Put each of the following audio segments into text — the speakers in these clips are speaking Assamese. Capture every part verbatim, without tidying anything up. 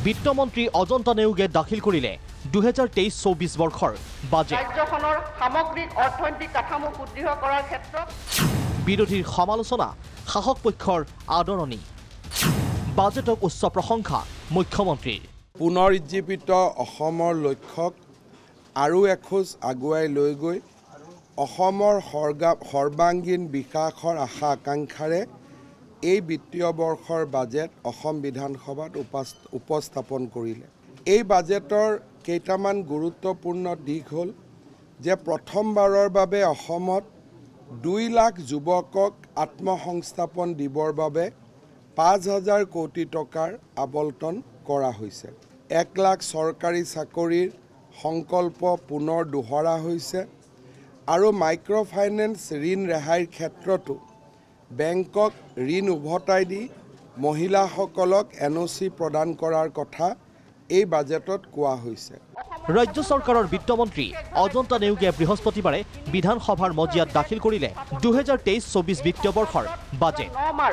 বিত্তমন্ত্ৰী অজন্তা নেওগে দাখিল কৰিলে দুহেজাৰ তেইছ চৌবিছ বৰ্ষৰ বাজেট। ৰাজ্যখনৰ সামগ্ৰিক অৰ্থনৈতিক কাঠামো সুদৃঢ় কৰাৰ ক্ষেত্ৰত বিৰোধীৰ সমালোচনা, শাসক পক্ষৰ আদৰণি। বাজেটক উচ্চ প্ৰশংসা মুখ্যমন্ত্ৰীৰ। পুনৰুজ্জীৱিত অসমৰ লক্ষ্যক আৰু এখোজ আগুৱাই লৈ গৈ অসমৰ সৰ্বাংগীন বিকাশৰ আশা আকাংক্ষাৰে এই বিত্তীয় বৰ্ষৰ বাজেট অসম বিধানসভাত উপস্থাপন কৰিলে। এই বাজেটৰ কেইটামান গুৰুত্বপূৰ্ণ দিশ হ'ল যে প্ৰথমবাৰৰ বাবে অসমত দুই লাখ যুৱকক আত্মসংস্থাপন দিবৰ বাবে পাঁচ হাজাৰ কোটি টকাৰ আবণ্টন কৰা হৈছে। এক লাখ চৰকাৰী চাকৰিৰ সংকল্প পুনৰ দোহৰা হৈছে আৰু মাইক্ৰ' ফাইনেন্স ঋণ ৰেহাইৰ ক্ষেত্ৰতো বেংকক ঋণ উভতাই দি মহিলাসকলক এন অ' চি প্ৰদান কৰাৰ কথা এই বাজেটত কোৱা হৈছে। ৰাজ্য চৰকাৰৰ বিত্তমন্ত্ৰী অজন্তা নেওগে বৃহস্পতিবাৰে বিধানসভাৰ মজিয়াত দাখিল কৰিলে দুহেজাৰ তেইছ চৌবিছ বিত্তীয় বৰ্ষৰ বাজেট।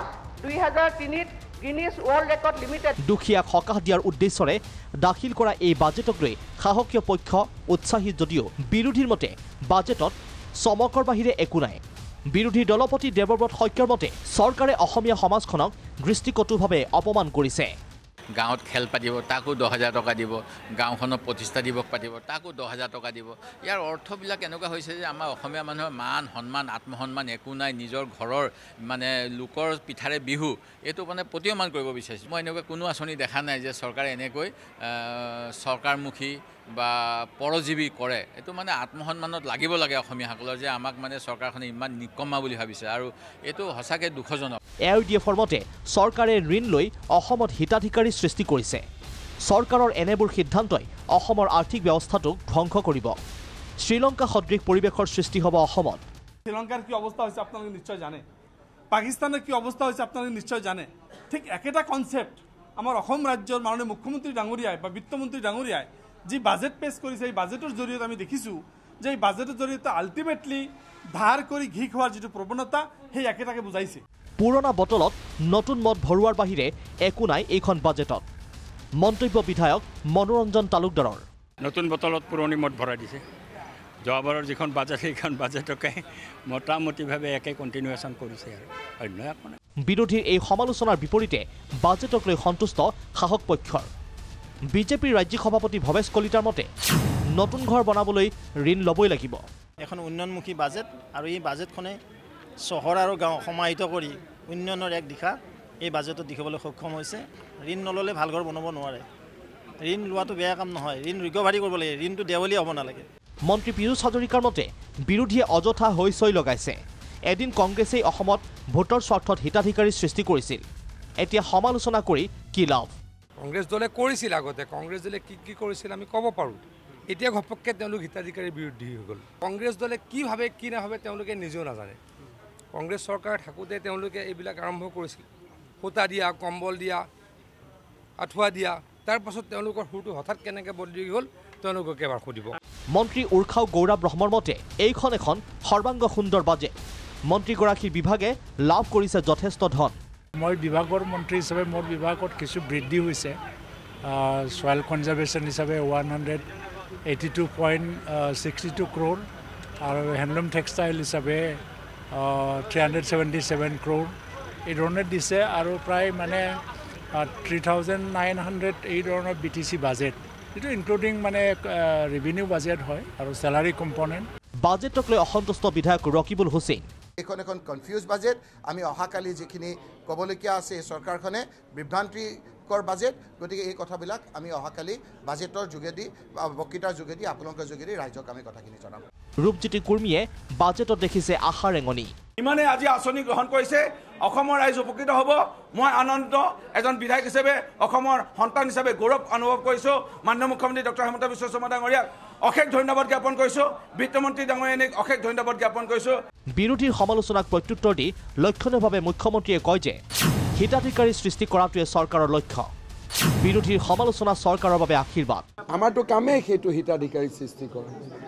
দুখীয়াক সকাহ দিয়াৰ উদ্দেশ্যৰে দাখিল কৰা এই বাজেটক লৈ শাসকীয় পক্ষ উৎসাহী যদিও বিৰোধীৰ মতে বাজেটত চমকৰ বাহিৰে একো নাই। বিৰোধী দলপতি দেৱব্ৰত শইকীয়াৰ মতে চৰকাৰে অসমীয়া সমাজখনক দৃষ্টিকটুভাৱে অপমান কৰিছে। গাঁৱত খেল পাতিব তাকো দহ হাজাৰ টকা দিব, গাঁওখনৰ প্ৰতিষ্ঠা দিৱস পাতিব তাকো দহ হাজাৰ টকা দিব। ইয়াৰ অৰ্থবিলাক এনেকুৱা হৈছে যে আমাৰ অসমীয়া মানুহৰ মান সন্মান আত্মসন্মান একো নাই, নিজৰ ঘৰৰ মানে লোকৰ পিঠাৰে বিহু এইটো মানে প্ৰতীয়মান কৰিব বিচাৰিছোঁ। মই এনেকুৱা কোনো আঁচনি দেখা নাই যে চৰকাৰে এনেকৈ চৰকাৰমুখী বা পৰজীৱী কৰে। এইটো মানে আত্মসন্মানত লাগিব লাগে অসমীয়াসকলৰ যে আমাক মানে চৰকাৰখনে ইমান নিকম্মা বুলি ভাবিছে আৰু এইটো সঁচাকৈ দুখজনক। এ আই ডি এফৰ মতে চৰকাৰে ঋণ লৈ অসমত হিতাধিকাৰী সৃষ্টি কৰিছে। চৰকাৰৰ এনেবোৰ সিদ্ধান্তই অসমৰ আৰ্থিক ব্যৱস্থাটোক ধ্বংস কৰিব। শ্ৰীলংকা সদৃশ পৰিৱেশৰ সৃষ্টি হ'ব অসমত। শ্ৰীলংকাৰ কি অৱস্থা হৈছে আপোনালোকে নিশ্চয় জানে, পাকিস্তানৰ কি অৱস্থা হৈছে আপোনালোকে নিশ্চয় জানে। ঠিক একেটা কনচেপ্ট আমাৰ অসম ৰাজ্যৰ মাননীয় মুখ্যমন্ত্ৰী ডাঙৰীয়াই বা বিত্তমন্ত্ৰী ডাঙৰীয়াই যি বাজেট পেছ কৰিছে এই বাজেটৰ জৰিয়তে আমি দেখিছোঁ যে এই বাজেটৰ জৰিয়তে আল্টিমেটলি ধাৰ কৰি ঘি খোৱাৰ যিটো প্ৰৱণতা সেই একেটাকে বুজাইছে। পুৰণা বটলত নতুন মদ ভৰোৱাৰ বাহিৰে একো নাই এইখন বাজেটত। মন্তব্য বিধায়ক মনোৰঞ্জন তালুকদাৰৰ। নতুন বটলত পুৰণি মদ ভৰাই দিছে। যোৱাবাৰৰ যিখন বাজেট সেইখন বাজেটকে মোটামুটিভাৱে একে কণ্টিনিউৱেশ্যন কৰিছে আৰু অন্য একো নাই। বিৰোধীৰ এই সমালোচনাৰ বিপৰীতে বাজেটক লৈ সন্তুষ্ট শাসক পক্ষৰ। বিজেপিৰ ৰাজ্যিক সভাপতি ভৱেশ কলিতাৰ মতে নতুন ঘৰ বনাবলৈ ঋণ ল'বই লাগিব। এখন উন্নয়নমুখী বাজেট আৰু এই বাজেটখনে চহৰ আৰু গাঁও সমাহিত কৰি উন্নয়নৰ এক দিশা এই বাজেটত দেখিবলৈ সক্ষম হৈছে। ঋণ নল'লে ভাল ঘৰ বনাব নোৱাৰে। ঋণ লোৱাটো বেয়া কাম নহয়, ঋণ ৰিকভাৰী কৰিব লাগে, ঋণটো দেৱলীয়া হ'ব নালাগে। মন্ত্ৰী পীযুষ হাজৰিকাৰ মতে বিৰোধীয়ে অযথা হৈ চৈ লগাইছে। এদিন কংগ্ৰেছেই অসমত ভোটৰ স্বাৰ্থত হিতাধিকাৰী সৃষ্টি কৰিছিল, এতিয়া সমালোচনা কৰি কি লাভ? কংগ্ৰেছ দলে কৰিছিল আগতে, কংগ্ৰেছ দলে কি কি কৰিছিল আমি ক'ব পাৰোঁ। এতিয়া ঘপককৈ তেওঁলোক হিতাধিকাৰীৰ বিৰুদ্ধে হৈ গ'ল। কংগ্ৰেছ দলে কি ভাবে কি নাভাবে তেওঁলোকে নিজেও নাজানে। কংগ্ৰেছ চৰকাৰ থাকোঁতে তেওঁলোকে এইবিলাক আৰম্ভ কৰিছিল, সূতা দিয়া, কম্বল দিয়া, আঁঠুৱা দিয়া। তাৰ পাছত তেওঁলোকৰ সুৰটো হঠাৎ কেনেকৈ বদলি গ'ল তেওঁলোকক এবাৰ সুধিব। মন্ত্ৰী উৰ্খাও গৌৰৱ ব্ৰহ্মৰ মতে এইখন এখন সৰ্বাংগ সুন্দৰ বাজেট। মন্ত্ৰীগৰাকীৰ বিভাগে লাভ কৰিছে যথেষ্ট ধন। মই বিভাগৰ মন্ত্ৰী হিচাপে মোৰ বিভাগত কিছু বৃদ্ধি হৈছে। ছয়েল কনজাৰ্ভেশ্যন হিচাপে one hundred eighty two point sixty two crore আৰু হেণ্ডলুম টেক্সটাইল হিচাপে three hundred seventy seven crore এই ধৰণে দিছে আৰু প্ৰায় মানে থ্ৰী থাউজেণ্ড নাইন হাণ্ড্ৰেড এই ধৰণৰ বি টি চি বাজেট, এইটো ইনক্লুডিং মানে ৰেভিনিউ বাজেট হয় আৰু চেলাৰী কম্পনেণ্ট। বাজেটক লৈ অসন্তুষ্ট বিধায়ক ৰকিবুল হুছেইন। এইখন এখন কনফিউজ বাজেট। আমি অহাকালি যিখিনি ক'বলগীয়া আছে এই চৰকাৰখনে বিভ্ৰান্তিকৰ বাজেট, গতিকে এই কথাবিলাক আমি অহাকালি বাজেটৰ যোগেদি বক্তৃতাৰ যোগেদি আপোনালোকৰ যোগেদি ৰাইজক আমি কথাখিনি জনাম। ৰূপজ্যোতি কুৰ্মীয়ে বাজেটত দেখিছে আশাৰ ৰেঙনি। ইমানে আজি আঁচনি গ্ৰহণ কৰিছে, অসমৰ ৰাইজ উপকৃত হ'ব। মই আনন্দ এজন বিধায়ক হিচাপে অসমৰ সন্তান হিচাপে গৌৰৱ অনুভৱ কৰিছোঁ। মাননীয় মুখ্যমন্ত্ৰী ডক্টৰ হিমন্ত বিশ্ব শৰ্মা ডাঙৰীয়াক অশেষ ধন্যবাদ জ্ঞাপন কৰিছোঁ। বিত্তমন্ত্ৰী ডাঙৰীয়াক অশেষ ধন্যবাদ জ্ঞাপন কৰিছোঁ। বিৰোধীৰ সমালোচনাক প্ৰত্যুত্তৰ দি লক্ষণীয়ভাৱে মুখ্যমন্ত্ৰীয়ে কয় যে হিতাধিকাৰী সৃষ্টি কৰাটোৱে চৰকাৰৰ লক্ষ্য। বিৰোধীৰ সমালোচনা চৰকাৰৰ বাবে আশীৰ্বাদ। আমাৰতো কামেই সেইটো হিতাধিকাৰী সৃষ্টি কৰা।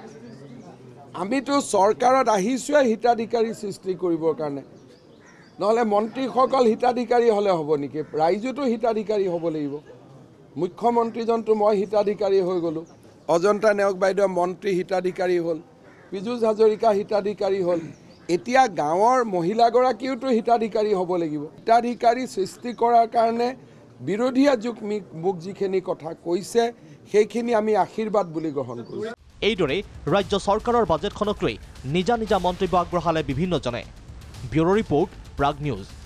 আমিতো চৰকাৰত আহিছোঁৱে হিতাধিকাৰী সৃষ্টি কৰিবৰ কাৰণে, নহ'লে মন্ত্ৰীসকল হিতাধিকাৰী হ'লে হ'ব নেকি? ৰাইজোতো হিতাধিকাৰী হ'ব লাগিব। মুখ্যমন্ত্ৰীজনটো মই হিতাধিকাৰী হৈ গ'লোঁ, অজন্তা নেওগ বাইদেউ মন্ত্ৰী হিতাধিকাৰী হ'ল, পীযুষ হাজৰিকা হিতাধিকাৰী হ'ল, এতিয়া গাঁৱৰ মহিলাগৰাকীওতো হিতাধিকাৰী হ'ব লাগিব। হিতাধিকাৰী সৃষ্টি কৰাৰ কাৰণে বিৰোধীয়ে যুগ মোক যিখিনি কথা কৈছে সেইখিনি আমি আশীৰ্বাদ বুলি গ্ৰহণ কৰোঁ। এইদৰে ৰাজ্য চৰকাৰৰ বাজেটখনক লৈ নিজা নিজা মন্তব্য আগবঢ়ালে বিভিন্নজনে। Bureau' report, Prag news.